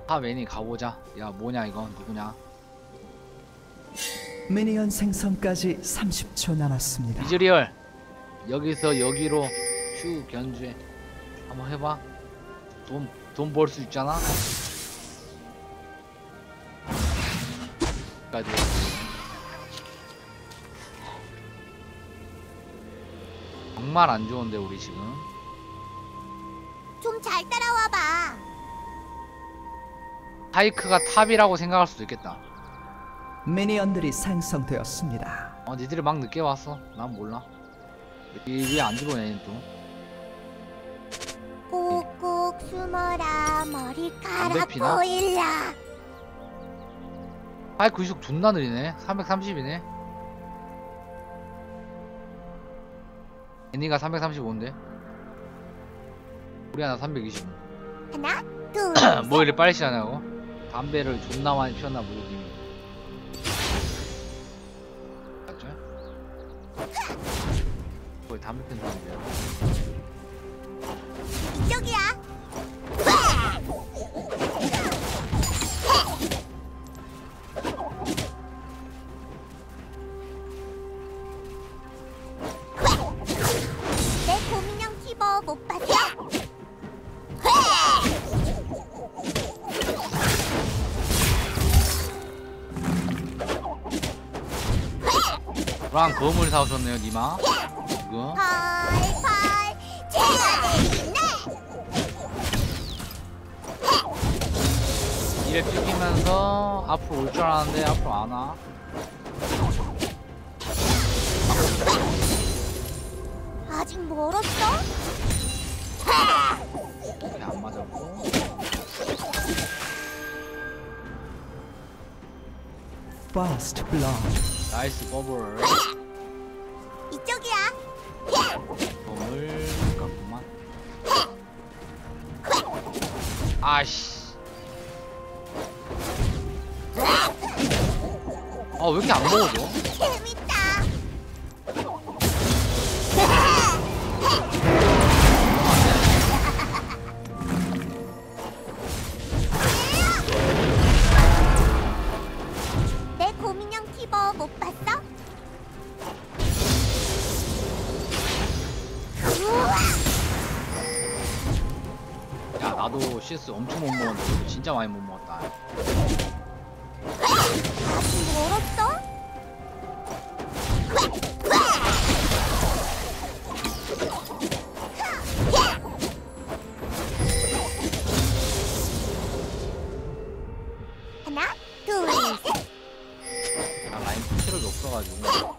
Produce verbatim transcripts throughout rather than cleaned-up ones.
다 매니 가보자. 야 뭐냐 이거 누구냐? 미니언 생성까지 삼십 초 남았습니다. 이즈리얼 여기서 여기로 쭉 견주해. 한번 해봐. 돈 돈 벌 수 있잖아. 까지. 정말 안 좋은데 우리 지금. 좀 잘 따라와봐. 하이크가 탑이라고 생각할 수도 있겠다. 미니언들이 생성되었습니다. 어 니들이 막 늦게 왔어. 난 몰라. 왜 안 들어오냐 또. 꾹꾹 숨어라 머리카락 담배 피나? 보일라. 하이크 이속 존나 느리네. 삼백삼십이네. 애니가 삼백삼십오인데 우리 하나 삼백이십. 하나 둘 뭐 이리 빨리 시하냐고. 담배를 존나 많이 피웠나 보고 님이. 맞죠? 거의 담배 피는 사람이야. 이쪽이야. 내 고민형 티버 못 봤어? 브랑 거물 사오셨네요 니마. 이거 펄펄 제가 이래 삐끼면서 앞으로 올 줄 알았는데 앞으로 안 와. 아직 멀었어? 이렇게 안 맞았고. First blood. 나이스 버블. 이쪽이야. 버블 같구만. 아씨. 아 왜 이렇게 안 먹어져? 재밌다. 내 고민형 티버 못 봤어? 우와! 야 나도 씨에스 엄청 못 먹었는데 진짜 많이 못 먹었다. 아직 멀었어? 하나, 둘, 셋. 나 라인 체력이 없어가지고.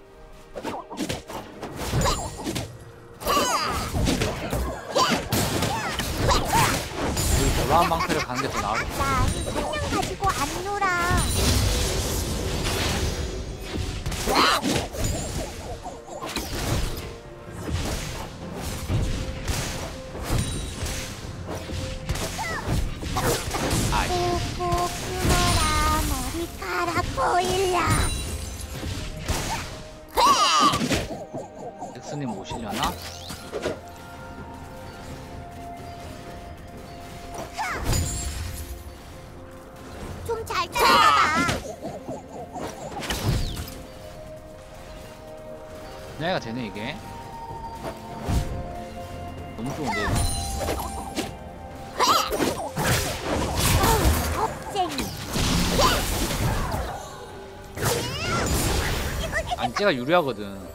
우리 별로한 방패를 가는 게 더 나을 것 같아. 난 생명 가지고 안 놀아. 아이씨. 꾹꾹 숨어라 머리카락 보일라. 엑스님 오시려나? 좀 잘 따라와봐. 내가 되네 이게. 너무 좋은데 이거. 겁쟁이. 안째가 유리하거든.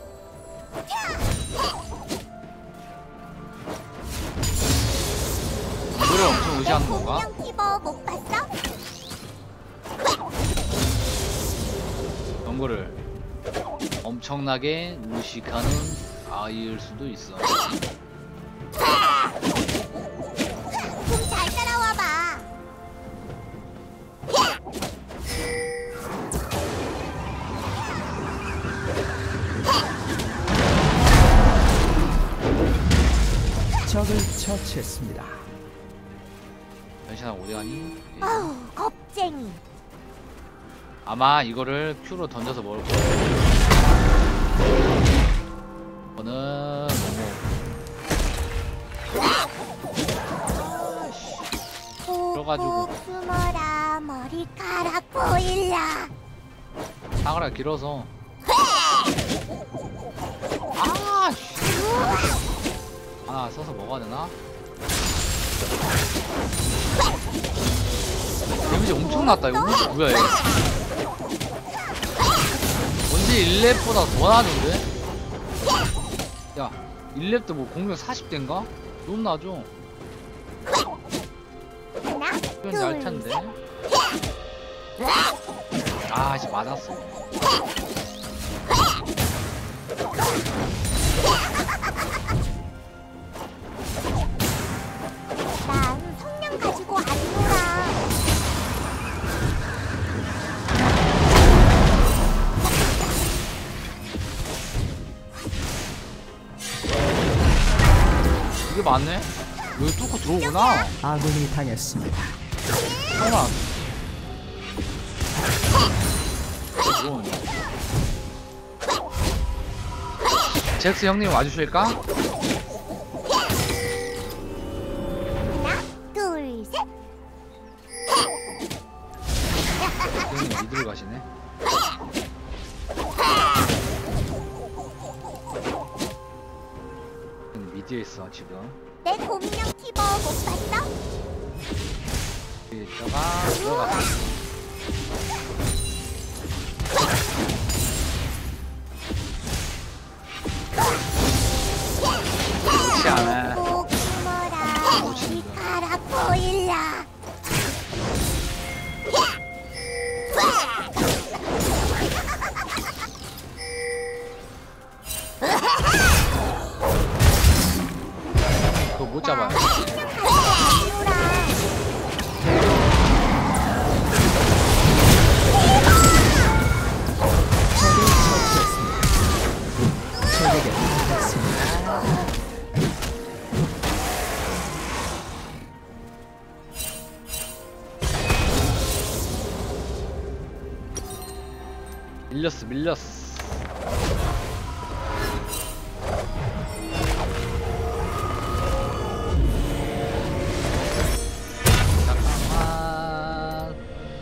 이거를 엄청 의지하는 건가? 공룡 티버 못 봤어? 정보를 엄청나게 무식하는 아이일 수도 있어. 좀 잘 따라와봐. 적을 처치했습니다. 변신아 어디 가니? 예. 어우, 겁쟁이. 아마 이거를 Q로 던져서 먹을 거야. 이거는 너무. 길어가지고 꼭 숨어라 머리카락 보일라. 사과가 길어서. 아, 씨. 하나 써서 먹어야 되나? 데미지 엄청 났다. 이거 뭐야 얘? 언제 일 렙보다 더 나는데? 야, 일 렙도 뭐 공격 사십 대인가? 너무 나죠? 하나, 이건 둘, 얄찬데? 아, 씨 맞았어. 난 성냥 가지고 안 놀아. 이게 맞네? 여기 뚫고 들어오구나. 아군이 당했습니다. 잠깐만. 들어오네. 잭스 형님 와주실까? 하나, 둘, 셋. 형님 미드를 가시네. 형님 미드에 있어 지금. 내 곰냥 티버 못 봤어? 여기다가 들어갔어. 그렇지 않아. 꼭 숨어라 머리카락 보일라. 그거 못 잡아요. 적을 처치했습니다. 적에게 당했습니다. 밀렸어 밀렸어. 잠깐만.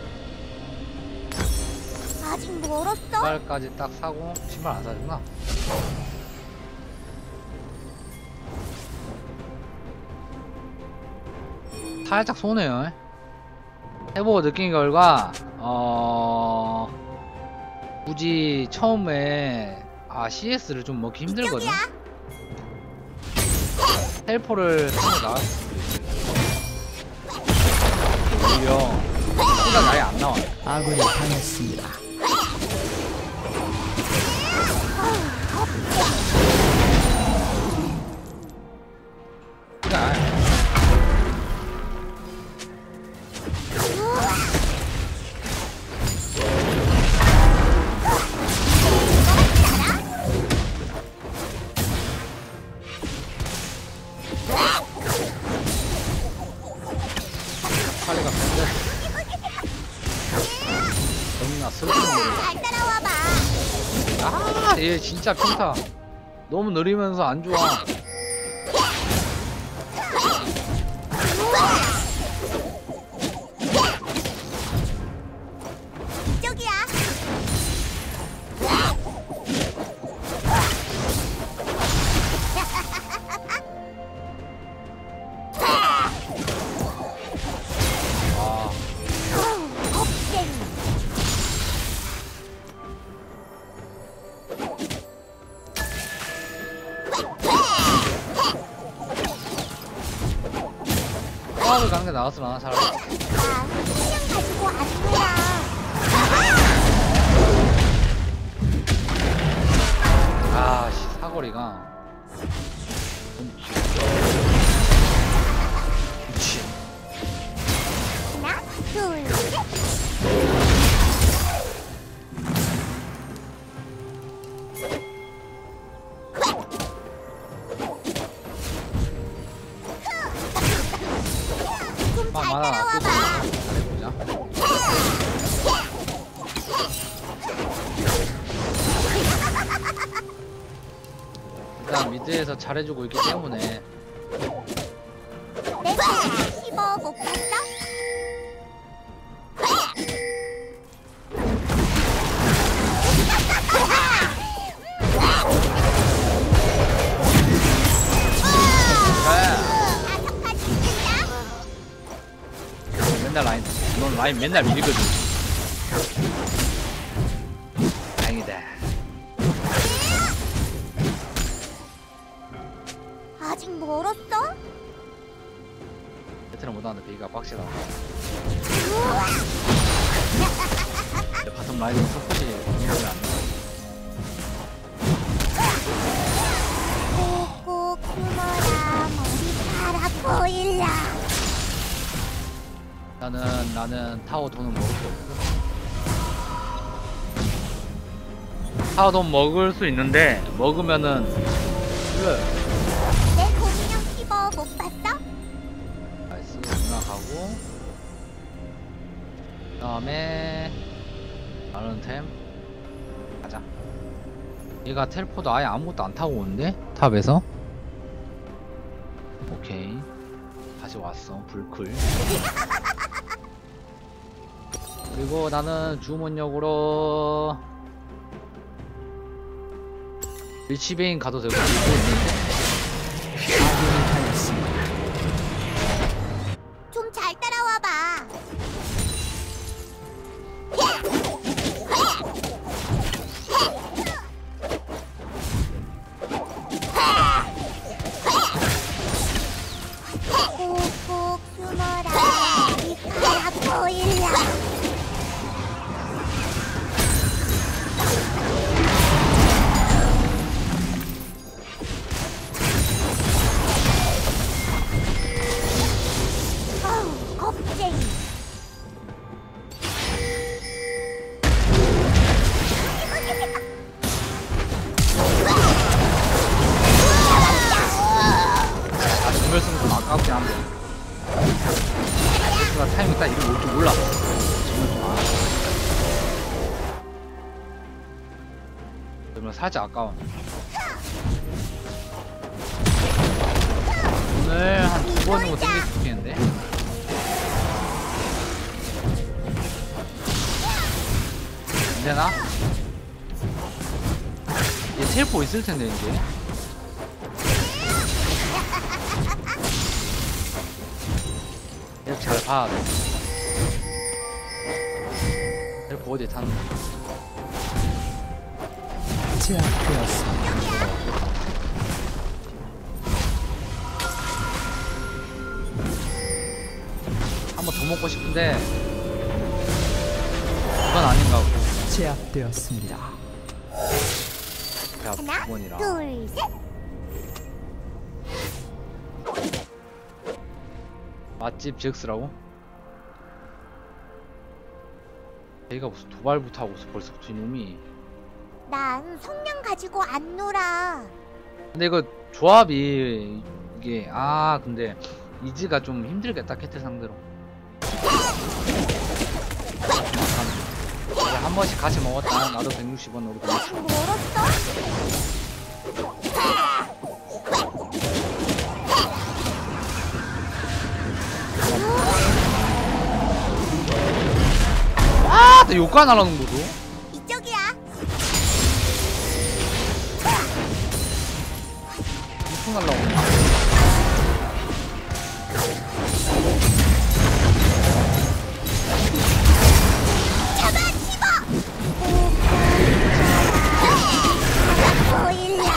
아직 멀었어? 신발까지 딱 사고. 신발 안 사줬나? 살짝 손해요. 해보고 느낀 결과 어... 굳이 처음에 아 씨에스를 좀 먹기 힘들거든. 이쪽이야. 텔포를 타고 나왔을 수도 있어. 오히려 피가 나이 안 나와. 아군이 당했습니다. 피가 나요. 칼리가 근데 너무나 슬픈 잘 따라와봐. 아, 얘 진짜 평타 너무 느리면서 안 좋아. 이쪽이야. 아, 겁쟁이. 파워를 가는 게 나았으나 차라리. 난 성냥 가지고 안 놀아. 아, 씨, 사거리가 좀 길어. 그치. 하나, 둘, 셋. 좀 막 잘 많아. 따라와봐. 잘해보자. 일단 미드에서 잘해주고 있기 때문에 내 곰냥 티버 못 봤어? 맨날 라인 넌 라인 맨날 밀거든. 다행이다. 아직 멀었어? 배틀은 못하는데 베이가 빡시다. 근데 바텀 라인은 서포시 공격이 안 돼. 꼭꼭 숨어라 머리카락 보일라. 나는 나는 타워 돈은 먹을 수 없어. 타워 돈 먹을 수 있는데 먹으면은 그래. 내 공인형 피버 못 봤어? 나이스 지나가고 그 다음에 다른 템 가자. 얘가 텔포드 아예 아무것도 안 타고 오는데 탑에서. 오케이 다시 왔어 불클. 그리고 나는 주문력으로 리치베인 가도 되고. 이거 있는데 아군이 당했습니다. 좀 잘 따라와봐. 꼭꼭 숨어라 머리카락 보일라. 어우, 겁쟁이. 아 정말 쓰는 좀 아깝긴 한데 가 타이밍 딱 이름 올줄 몰라. 정말 좀 아. 그러면 살짝 아까워. 오늘 한 두 번 정도 땡길 수 있겠는데? 안되나? 얘 텔포 있을텐데 이제 이렇게 잘 봐야돼. 텔포 어디에 타는 거야? 제압되었습니다. 한번 더 먹고 싶은데 이건 아닌가 보고. 제압되었습니다. 자, 하나, 두 번이라. 둘, 셋. 맛집 잭스라고? 얘가 무슨 도발부터 하고 있어 벌써부터 이놈이. 난 성냥 가지고 안 놀아. 근데 이거 조합이 이게 아 근데 이즈가 좀 힘들겠다 캐틀 상대로. 이제 한 번씩 같이 먹었다. 나도 백육십 원으로 아직 멀었어? 아! 나 욕가 날라는 거도? 이쪽이야. 엄청 날라오네. 잡아, 집어. 보일라.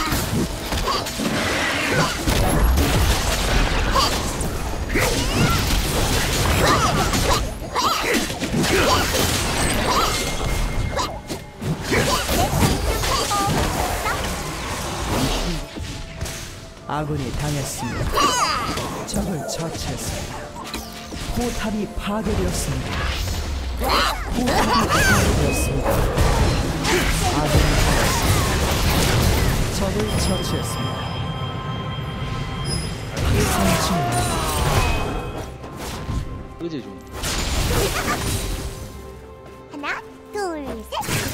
아군이 당했습니다. 적을 처치했습니다. 포탑이 파괴되었습니다. 포탑이 파괴되었습니다. 아군이 당했습니다. 적을 처치했습니다. 성취입니다. 의제 좀. 하나, 둘, 셋.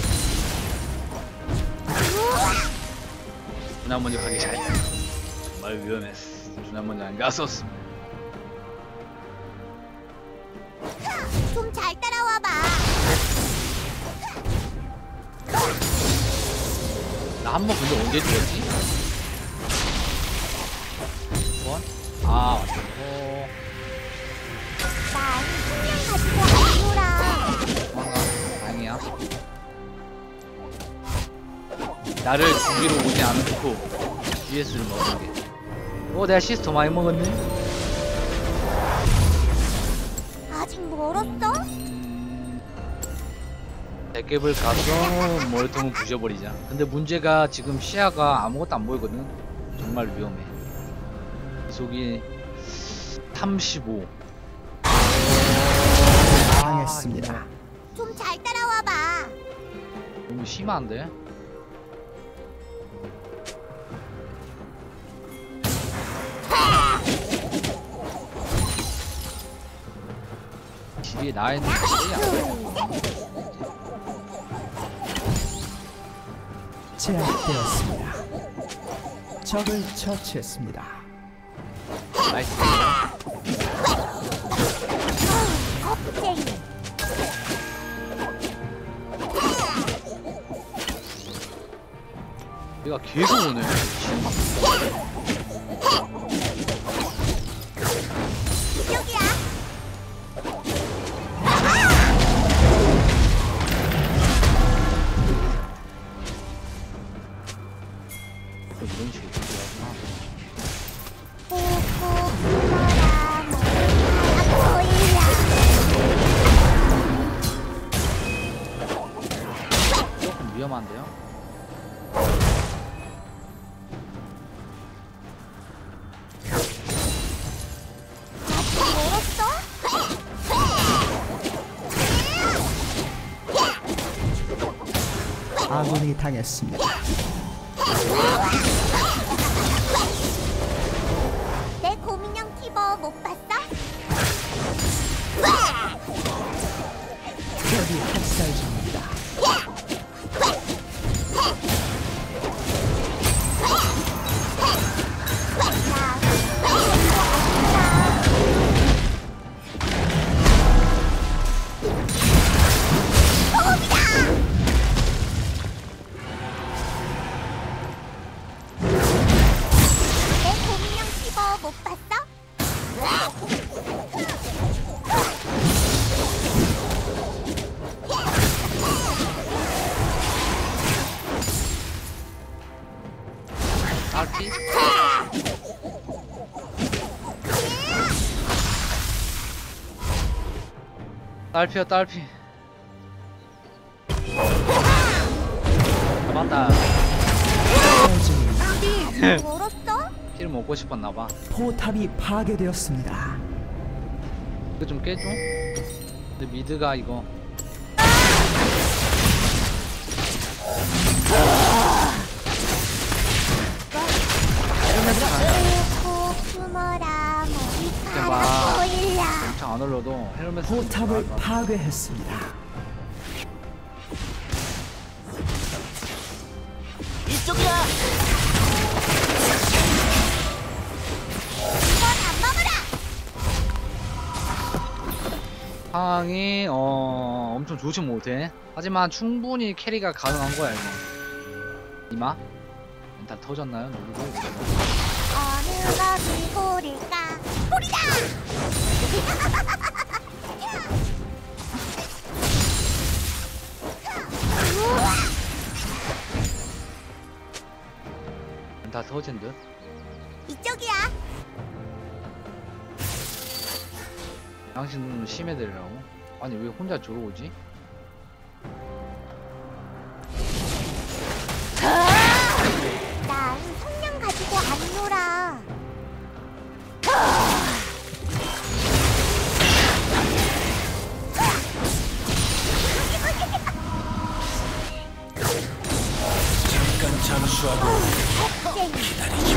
우와. 준한 먼저 가기 잘. 정말 위험했어. 준한 먼저 안 갔었어. 좀 잘 따라와봐. 나 한 번 근데 언제 죽었지? 번? 아, 맞다. 어, 난 나를 죽이러 오지 않고 디에스를 먹은 게. 어, 내가 시스터 많이 먹었네. 아직 멀었어? 대캡을 가서 머리통을 부셔버리자. 근데 문제가 지금 시야가 아무것도 안 보이거든. 정말 위험해. 이속이 삼십오. 당했습니다. 좀 잘 따라와봐. 너무 심한데? 뒤에 나 있는 게 제압되었습니다. 적을 처치했습니다. 나이스. 겁쟁이. 얘가 계속 오네. 이쪽이야. 이런 식으로 들어가구나. 꾹꾹 숨어라. 안 보이라. 조금 위험한데요? 아군이 당했습니다. 내 고민형 티버 못 봤어? 적이 학살 중입니다. 내 고민형 티버 못 봤어? 딸피? 딸피야 딸피. 잡았다. 학살 중입니다. 아직 멀었어? 킬 먹고 싶었나봐. 포탑이 파괴되었습니다. 이거 좀 깨줘. 근데 미드가 이거 꾹꾹 숨어라. 머리카락 봐. 보일라. 엄청 안 올려도 헬멧 포탑을 파괴했습니다. 이쪽이야. 이건 안 먹어라. 상황이 어 엄청 좋지 못해. 하지만 충분히 캐리가 가능한 거야 이거. 이마? 멘탈 터졌나요? 누구도? 어느 것이 고릴까? 고리다! 멘탈 터진 듯? 이쪽이야. 당신 심해들이라고? 아니 왜 혼자 저러 오지? 난 성냥 가지고 안 놀아. 잠깐 잠수하고 겁쟁이.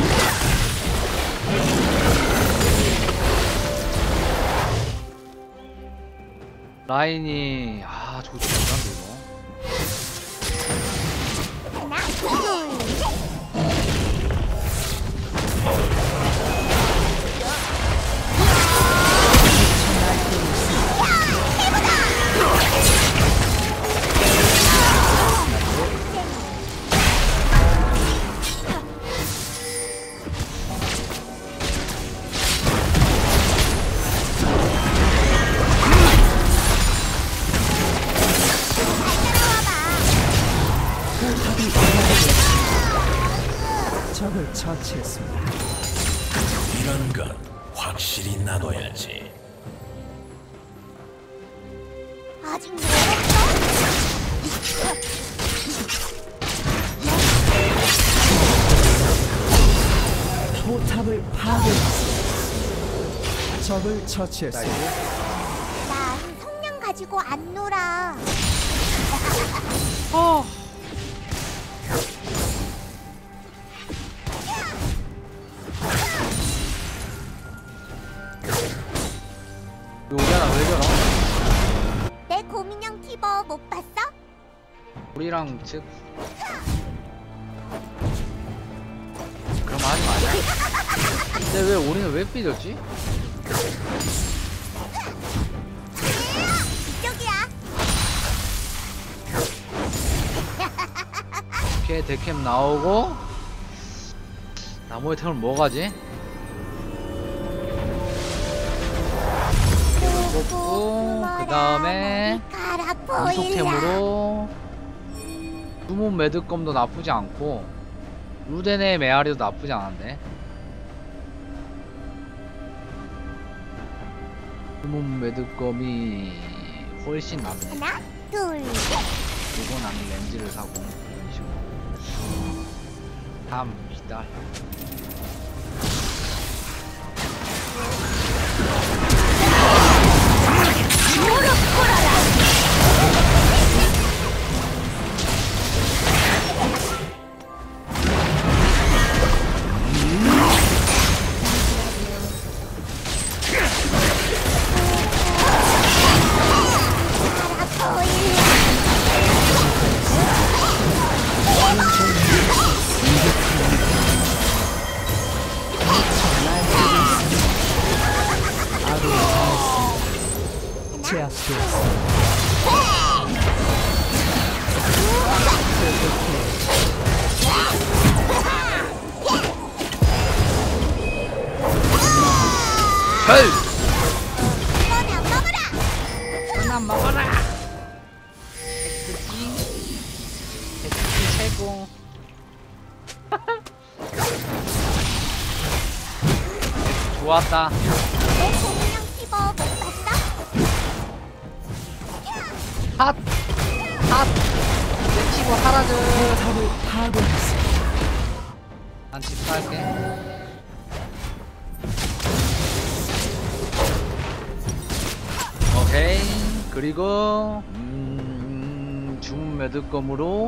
라인이 아 좋지 못한데 이거. 하나, 둘, 셋. 포탑이 파괴되었습니다. 적을 처치했습니다. 이런 건 확실히 나눠야지. 아직 멀었어? 포탑을 파괴했습니다. 적을 처치했습니다. 난 성냥 가지고 안 놀아. 어. 오리아나 왜 저러? 내 고민형 티버 못 봤어? 우리랑 즉 그럼 하지 마자. 근데 왜 우리는 왜 삐졌지? 이쪽이야. 오케이 데캠 나오고 나머지 템을 뭐 가지? 뽑고 그 다음에 이속템으로 주문 매듭검도 나쁘지 않고 루덴의 메아리도 나쁘지 않은데 주문 매듭검이 훨씬 낫네. 하나, 둘, 셋. 그리고 나는 렌즈를 사고 이런 식으로 다음 기다려. 제압되었습니다. 헐! 이번에 안 먹어라. 하나 먹어라! 백스키 백스키 최고. 좋았다. 내 고민형 티버 못 봤어? 핫! 핫! 내 티버 사라져. 포탑을 파괴했습니다. 난 집 갈게. 오케이. 그리고 음, 주문 매듭검으로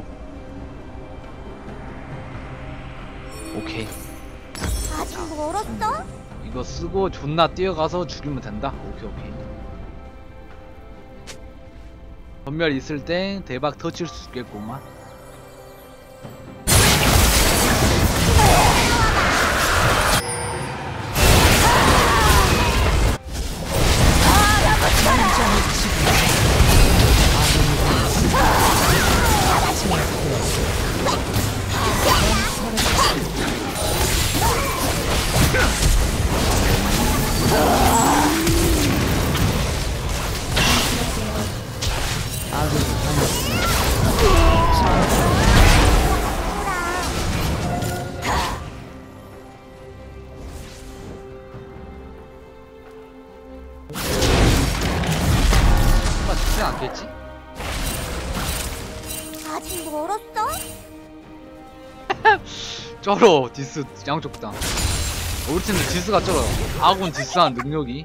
오케이. 아직 멀었어? 이거 쓰고 존나 뛰어가서 죽이면 된다. 오케이 오케이. 전멸 있을 때 대박 터칠 수 있겠구만. 설마 죽지 않겠지? 아직 멀었어? 쩔어 디스 양쪽 다. 우리 팀도 디스가 쩔어. 아군 디스하는 능력이.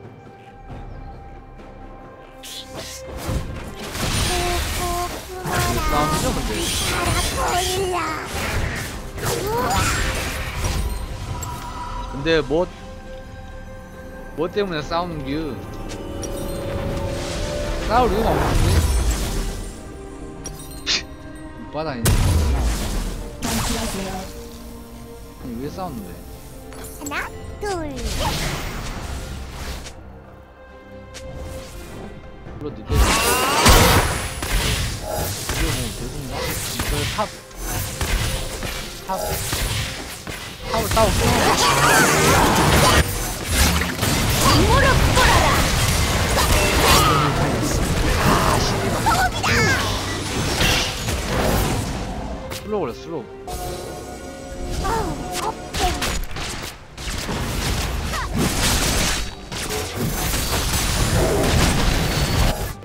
싸움이죠 근데. 가라포일라. 근데 뭐, 뭐 때문에 싸우는 게 싸울 이유가 없는데? 못받아니네. 아니 왜 싸우는데? 하나, 둘, 셋. 불러 늦게. 이게 뭐 대수인가? 이거 탑. 탑. 탑을 싸우고. 슬로우 그래 슬로우. 어우,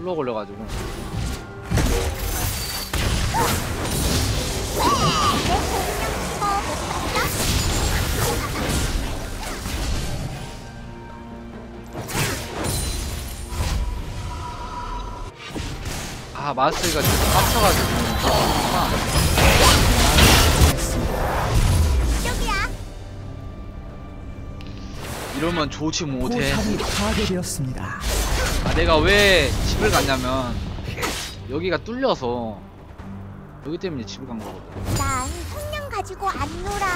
슬로우 걸려가지고. 아 마스터가 지금 빡쳐가지고. 아, 여기야. 이러면 좋지 못해. 포탑이 파괴되었습니다. 아 내가 왜 집을 갔냐면 여기가 뚫려서 여기 때문에 집을 간 거거든. 난 성냥 가지고 안 놀아.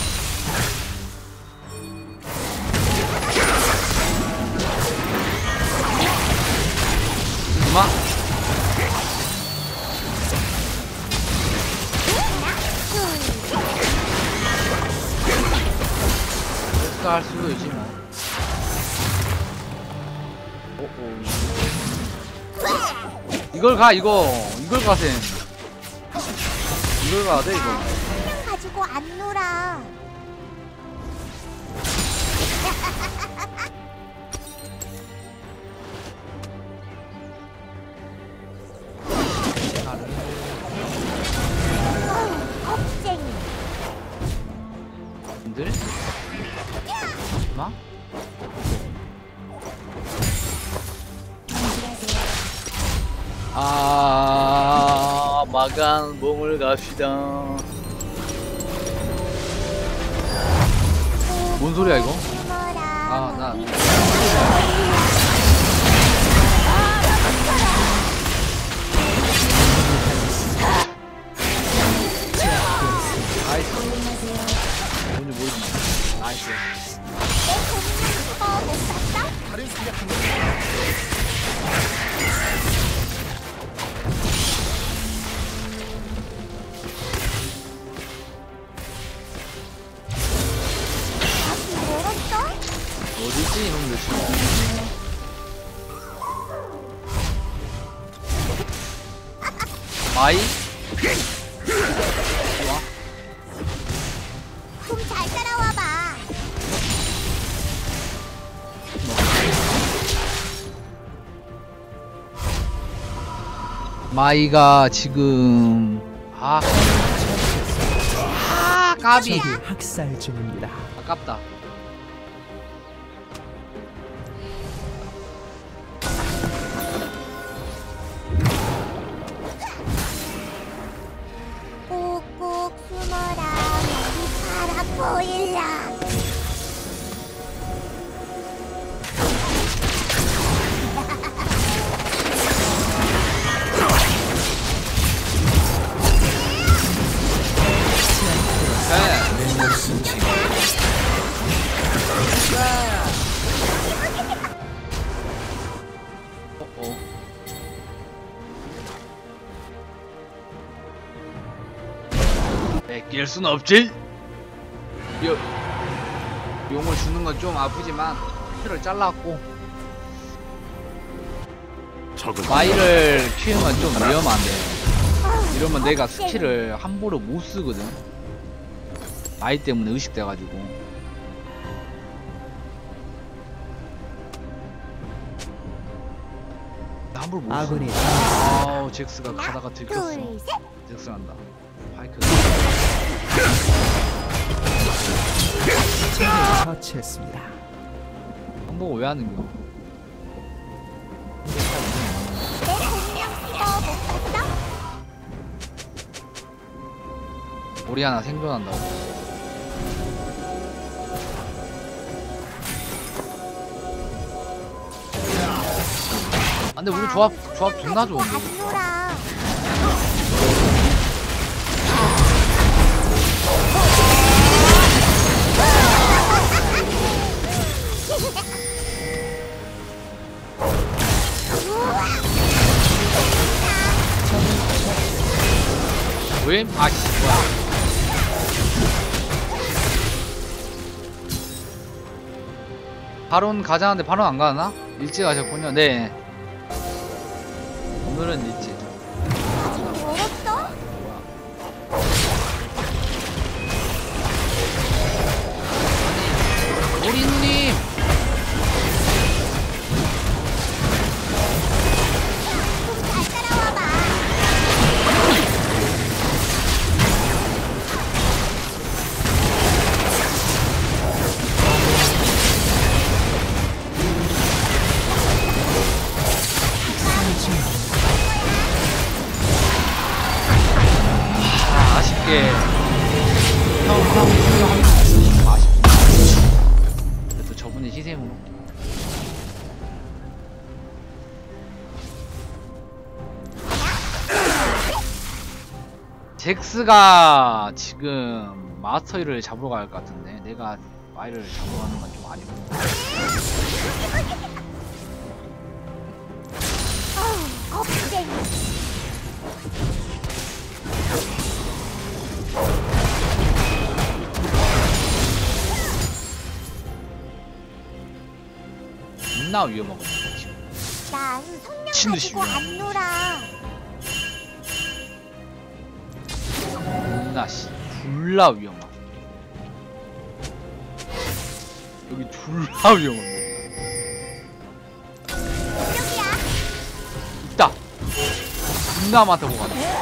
엄마? 어떻게 할 수도 있지 뭐. 오오. 이걸 가 이거 이걸 가셈. 이걸 가야 돼 이거. 성냥 가지고 안 놀아. 어우, 겁쟁이. 님들? 엄마? 아 마간 몸을 갑시다. 뭔 소리야 이거? 아, 나- 나이스. 뭔지 모르겠네. 나이스. 내 공룡 그거 못 봤어? 아직 멀었어? 어디지 이놈들 지금? 마이? 좋아. 좀 잘 따라와봐. 마이가 지금 아, 아 까비. 적이 학살 중입니다. 아깝다. 꾹꾹 숨어라. 여기 살아 보일라. 네. 내 몫은 지금 어, 어. 뺏길 순 없지. 요 용을 주는 건 좀 아프지만 피를 잘랐고 적은 마이를 키우는 건 좀 위험한데 어우, 이러면 내가 겁쟁이. 스킬을 함부로 못 쓰거든. 마이 때문에 의식돼가지고. 함부로 못 써. 아군이 아우 잭스가 가다가 들켰어. 둘, 셋. 잭스 간다. 파이크. 적을 처치했습니다. 한보고 왜 하는겨? 내 공룡 그거 못 봤어? 우리 하나 생존한다고. 아, 근데 우리 조합 조합 존나 좋은데. 안 놀아. 왜? 아, 씨, 뭐야? 바론 가자는데 바론 안 가나? 일찍 가셨군요. 네. 오늘은 일찍. 아직 멀었어? 우리 누님. 잭스가 지금 마스터이를 잡으러 갈 것 같은데 내가 마이를 잡으러 가는 건 좀 아니고. 어우, 겁쟁이. 존나 위험하거든 지금. 난 성냥 미친 듯이 가지고 안 놀아. 존나 씨 졸라 위험하. 여기 졸라 위험한데. 여기야. 있다. 존나 많다고 가네.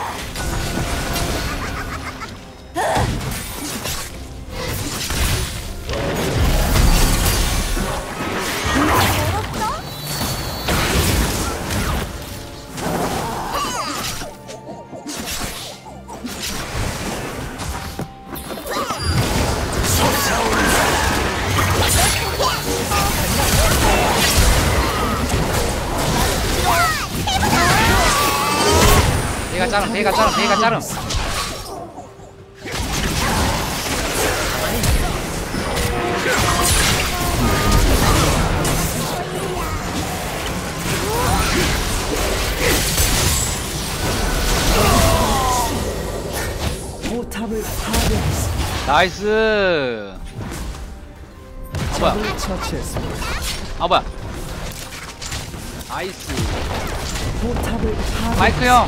배가 짜름, 배가 짜름, 배가 짜름. 포탑을 파괴했습니다. 나이스. 아 뭐야? 적을 처치했습니다. 아 뭐야? 나이스. 포탑을 파괴. 마이크 형.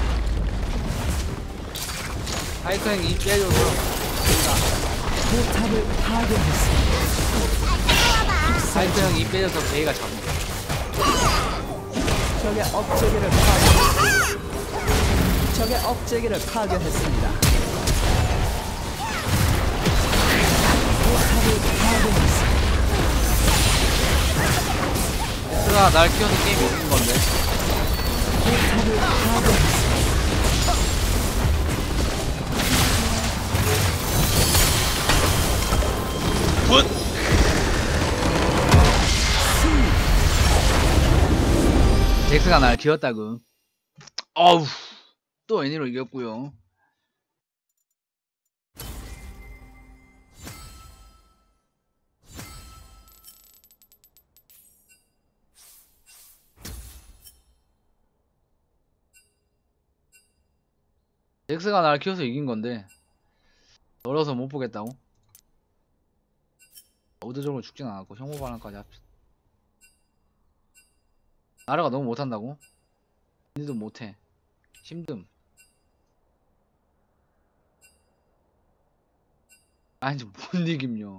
마이크 형 이 빼줘서. 포탑을 파괴했습니다. 마이크 형 이 빼줘서 베이가 잡은 거야. 적의 업체계를 파괴. 적의 업체계를 파괴했습니다. 포탑을 파괴했습니다. 잭스가 날 키워서 게임 이긴 건데. 포탑을 파괴했습니다. 굿! 잭스가 날 키웠다고. 어우, 또 애니로 이겼고요. 잭스가 날 키워서 이긴 건데 멀어서 못 보겠다고? 의도적으로 죽진 않았고 혐오 반환까지 합. 나라가 너무 못한다고? 니도 못해. 힘듦. 아니 못 이김요.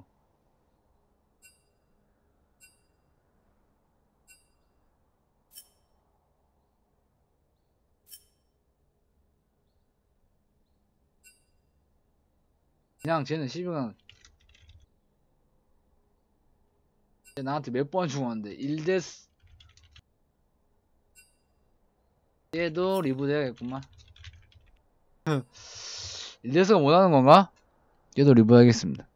그냥 쟤는 시비가 나한테 몇 번 죽었는데 일데스. 얘도 리뷰 해야겠구만. 일데스가 못하는 건가? 얘도 리뷰 하겠습니다.